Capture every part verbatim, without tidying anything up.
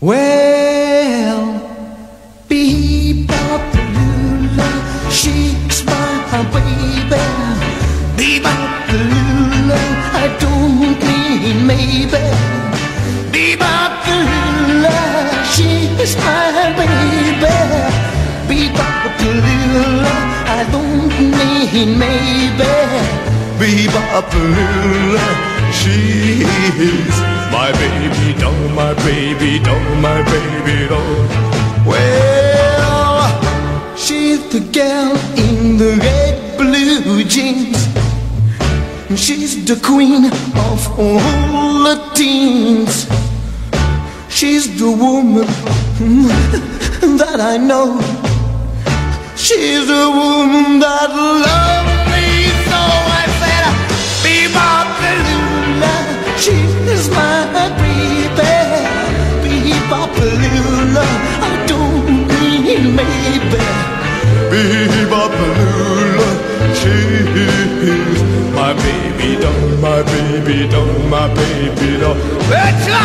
Well, bebop-a-lula, she's my baby. Bebop-a-lula, I don't mean maybe. Bebop-a-lula, she's my baby. Bebop-a-lula, I don't mean maybe. Bebop-a-lula, she's my baby doll, my baby doll, my baby doll. Well, she's the girl in the red blue jeans. She's the queen of all the teens. She's the woman that I know. She's the woman that loves me so. I said, bebop-a-lula, she's my baby. Bebop-a-lula, I don't mean maybe. Bebop-a-lula, she's my baby doll, my baby doll, my baby doll. Let's go!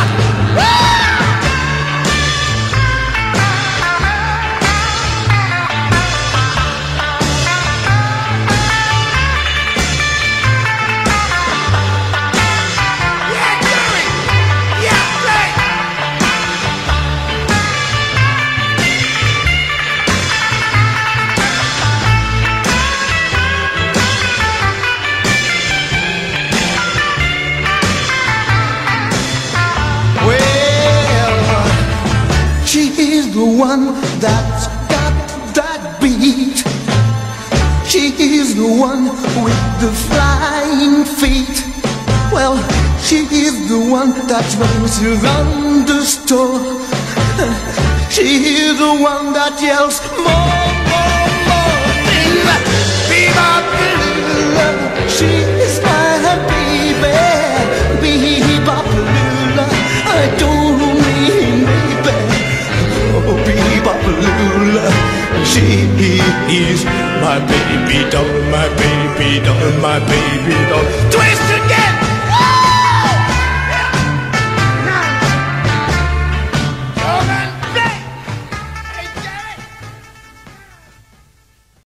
She's the one that's got that beat. She's the one with the flying feet. Well, she's the one that runs around the store. She's the one that yells more, more, more. Bebop-a-lula, she's my baby. Bebop-a-lula, I don't mean maybe. Oh, bebop-a-lula, she is my baby doll, my baby doll, my baby doll. Twist!